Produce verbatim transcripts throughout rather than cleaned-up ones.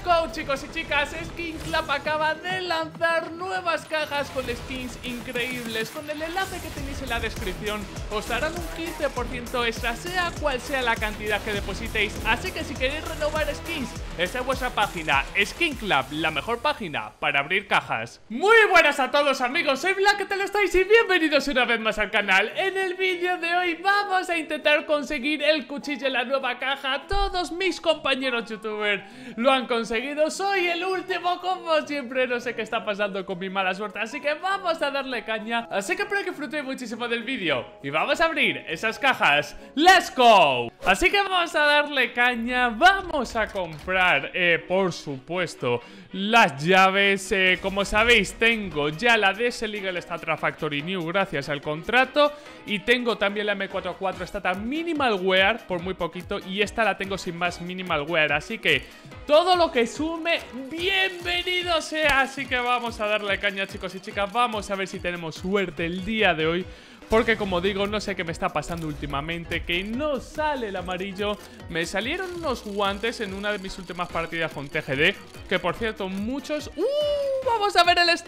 go, chicos y chicas. Skin Club acaba de lanzar nuevas cajas con skins increíbles. Con el enlace que tenéis en la descripción os darán un quince por ciento extra, sea cual sea la cantidad que depositéis. Así que si queréis renovar skins, esta es vuestra página, Skin Club, la mejor página para abrir cajas. Muy buenas a todos, amigos, soy Black, ¿qué tal estáis? Y bienvenidos una vez más al canal. En el vídeo de hoy vamos a intentar conseguir el cuchillo en la nueva caja. Todos mis compañeros youtubers lo han conseguido. Soy el último como siempre. No sé qué está pasando con mi mala suerte, así que vamos a darle caña. Así que espero que disfrutéis muchísimo del vídeo y vamos a abrir esas cajas. ¡Let's go! Así que vamos a darle caña. Vamos a comprar, eh, por supuesto, las llaves. eh, Como sabéis, tengo ya la D S Legal Statra Factory New gracias al contrato. Y tengo también la M cuarenta y cuatro Stata Minimal Wear por muy poquito. Y esta la tengo sin más Minimal Wear. Así que todo lo que sume, bienvenido sea. Así que vamos a darle caña, chicos y chicas. Vamos a ver si tenemos suerte el día de hoy, porque como digo, no sé qué me está pasando últimamente, que no sale el amarillo. Me salieron unos guantes en una de mis últimas partidas con T G D, que por cierto muchos... ¡Uh! ¡Vamos a ver el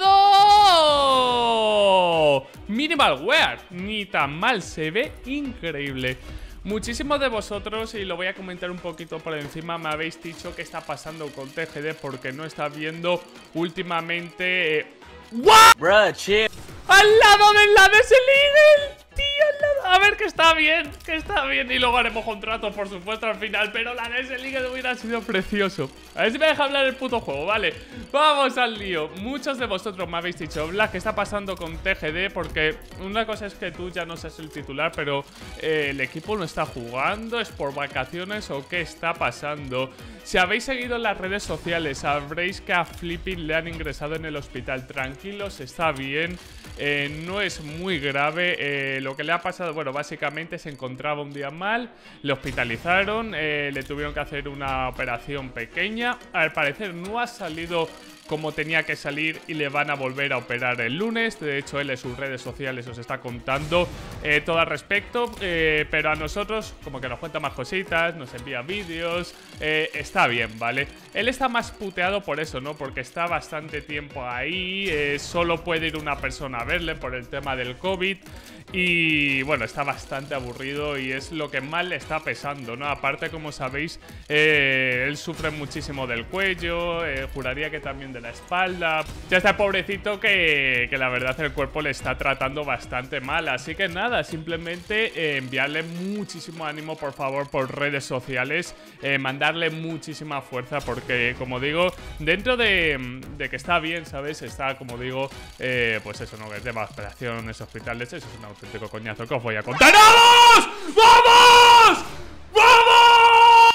estado! Minimal Wear, ni tan mal, se ve increíble. Muchísimos de vosotros, y lo voy a comentar un poquito por encima, me habéis dicho qué está pasando con T G D, porque no está viendo últimamente... Eh... ¡What! Bruh, chill. ¡Al lado del la D S Legal! ¡Tío, al lado! A ver, que está bien, que está bien. Y luego haremos contrato, por supuesto, al final. Pero la D S Legal hubiera sido precioso. A ver si me deja hablar el puto juego, vale. Vamos al lío. Muchos de vosotros me habéis dicho, Black, ¿qué está pasando con T G D? Porque una cosa es que tú ya no seas el titular, pero eh, el equipo no está jugando. ¿Es por vacaciones o qué está pasando? Si habéis seguido las redes sociales, sabréis que a Flipping le han ingresado en el hospital. Tranquilos, está bien. Eh, no es muy grave. eh, Lo que le ha pasado, bueno, básicamente se encontraba un día mal, le hospitalizaron, eh, le tuvieron que hacer una operación pequeña. Al parecer no ha salido como tenía que salir y le van a volver a operar el lunes. De hecho, él en sus redes sociales os está contando eh, todo al respecto, eh, pero a nosotros como que nos cuenta más cositas, nos envía vídeos, eh, está bien, ¿vale? Él está más puteado por eso, ¿no? Porque está bastante tiempo ahí, eh, solo puede ir una persona a verle por el tema del COVID. Y bueno, está bastante aburrido y es lo que más le está pesando, ¿no? Aparte, como sabéis, eh, él sufre muchísimo del cuello, eh, juraría que también de la espalda. Ya está pobrecito que, que la verdad el cuerpo le está tratando bastante mal. Así que nada, simplemente eh, enviarle muchísimo ánimo, por favor, por redes sociales. eh, Mandarle muchísima fuerza porque, como digo, dentro de, de que está bien, ¿sabes? Está, como digo, eh, pues eso, ¿no? Que es de operaciones, hospitales, eso es una auténtico coñazo que os voy a contar. ¡Vamos! ¡Vamos! ¡Vamos!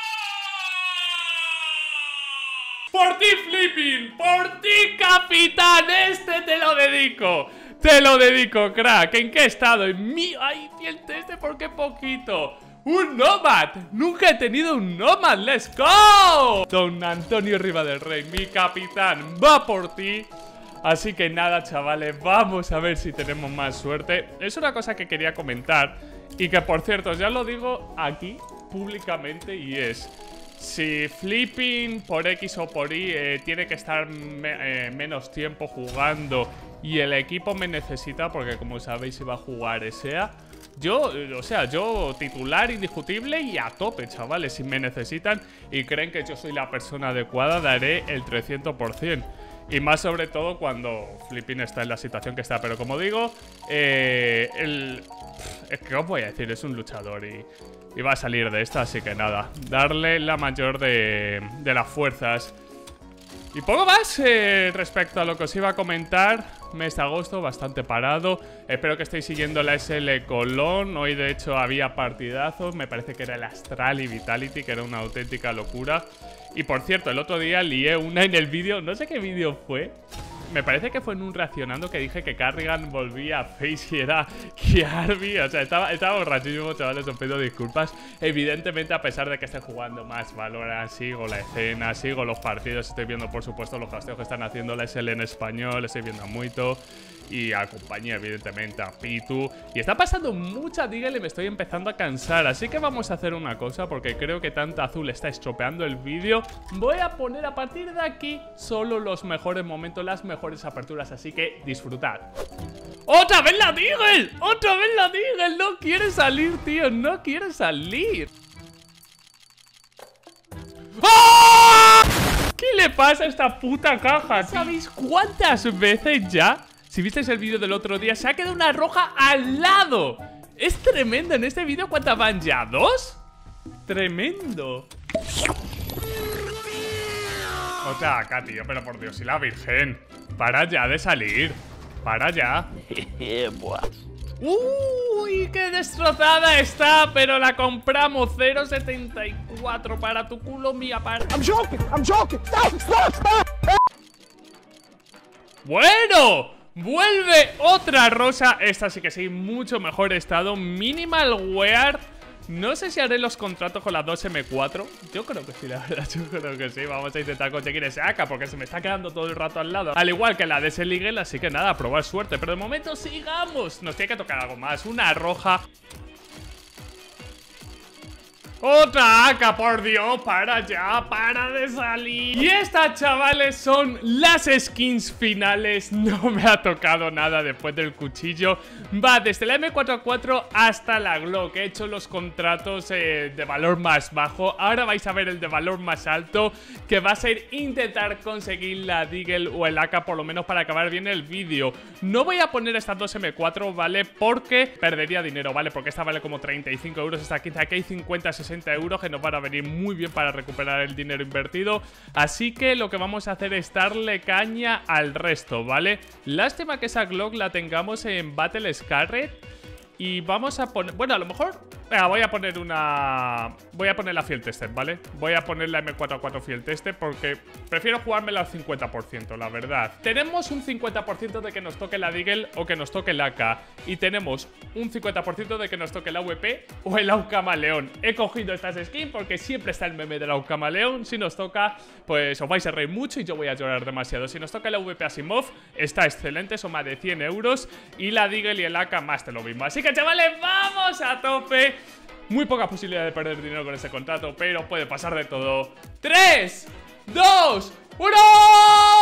Por ti, Flipping, por ti, capitán, este te lo dedico. Te lo dedico, crack. ¿En qué estado? En mi... ¡Ay, fiel este! ¿Por qué poquito? ¡Un Nomad! ¡Nunca he tenido un Nomad! ¡Let's go! Don Antonio Riva del Rey, mi capitán, va por ti. Así que nada, chavales, vamos a ver si tenemos más suerte. Es una cosa que quería comentar y que, por cierto, ya lo digo aquí públicamente, y es: si Flipping por X o por Y eh, tiene que estar me eh, menos tiempo jugando y el equipo me necesita, porque como sabéis iba a jugar S E A, yo, o sea, yo titular indiscutible y a tope, chavales. Si me necesitan y creen que yo soy la persona adecuada, daré el trescientos por ciento. Y más sobre todo cuando Flipping está en la situación que está. Pero como digo, eh, el... es que os voy a decir, es un luchador y, y va a salir de esta. Así que nada, darle la mayor de, de las fuerzas. Y poco más eh, respecto a lo que os iba a comentar. Mes de agosto, bastante parado. Espero que estéis siguiendo la S L Colón. Hoy de hecho había partidazos. Me parece que era el Astral y Vitality, que era una auténtica locura. Y por cierto, el otro día lié una en el vídeo. No sé qué vídeo fue. Me parece que fue en un reaccionando que dije que Carrigan volvía a Face y era Kiarby. O sea, estaba, estaba borrachísimo, chavales, os pido disculpas. Evidentemente, a pesar de que esté jugando más Valorant, sigo la escena, sigo los partidos. Estoy viendo, por supuesto, los casteos que están haciendo la S L en español. Estoy viendo a Muito. Y a compañía, evidentemente, a Pitu. Y está pasando mucha Deagle y me estoy empezando a cansar. Así que vamos a hacer una cosa, porque creo que tanta azul está estropeando el vídeo. Voy a poner a partir de aquí solo los mejores momentos, las mejores aperturas. Así que disfrutad. ¡Otra vez la Deagle! ¡Otra vez la Deagle! No quiere salir, tío, no quiere salir. ¡Oh! ¿Qué le pasa a esta puta caja? ¿Sabéis cuántas veces ya? Si visteis el vídeo del otro día, se ha quedado una roja al lado. Es tremendo. En este vídeo, ¿cuántas van ya? ¿Dos? Tremendo. Otra acá, tío, pero por Dios y la Virgen. Para ya de salir. Para ya. Uy, qué destrozada está, pero la compramos. Cero coma setenta y cuatro para tu culo, mía para. I'm joking, I'm joking. Stop, stop, stop. Bueno, vuelve otra rosa. Esta sí que sí, mucho mejor estado. Minimal wear. No sé si haré los contratos con la dos eme cuatro. Yo creo que sí, la verdad, yo creo que sí. Vamos a intentar conseguir ese A K porque se me está quedando todo el rato al lado. Al igual que la de Desert Eagle, así que nada, a probar suerte. Pero de momento sigamos. Nos tiene que tocar algo más. Una roja. Otra A K, por Dios, para ya, para de salir. Y estas, chavales, son las skins finales. No me ha tocado nada después del cuchillo. Va desde la eme cuatro a cuatro hasta la Glock. He hecho los contratos eh, de valor más bajo. Ahora vais a ver el de valor más alto, que va a ser intentar conseguir la Deagle o el A K, por lo menos para acabar bien el vídeo. No voy a poner estas dos eme cuatro, ¿vale? Porque perdería dinero, ¿vale? Porque esta vale como treinta y cinco euros, esta quince. Aquí hay cincuenta, sesenta euros que nos van a venir muy bien para recuperar el dinero invertido. Así que lo que vamos a hacer es darle caña al resto, ¿vale? Lástima que esa Glock la tengamos en Battle Scarlet. Y vamos a poner... Bueno, a lo mejor... Venga, voy a poner una... Voy a poner la Field Tested, ¿vale? Voy a poner la eme cuatro a cuatro Field Tested porque prefiero jugármela al cincuenta por ciento, la verdad. Tenemos un cincuenta por ciento de que nos toque la Deagle o que nos toque el A K. Y tenemos un cincuenta por ciento de que nos toque la U P o el A U Camaleón. He cogido estas skins porque siempre está el meme del A U Camaleón. Si nos toca, pues os vais a reír mucho y yo voy a llorar demasiado. Si nos toca la U P Asimov, está excelente, son más de cien euros. Y la Deagle y el A K más de lo mismo. Así que, chavales, vamos a tope. Muy poca posibilidad de perder dinero con ese contrato, pero puede pasar de todo. ¡tres, dos, uno!